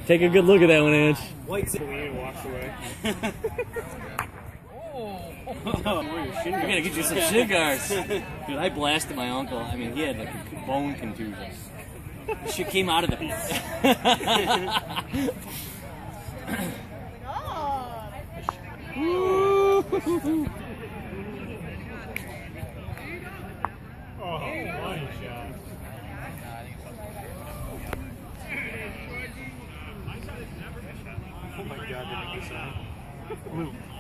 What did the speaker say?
Take a good look at that one, Ange. White walks away. I gotta get you some shin guards. Dude, I blasted my uncle. I mean, he had like a bone contusion. Shit came out of the... Oh, money shot. Oh my God, did I get that? Blue.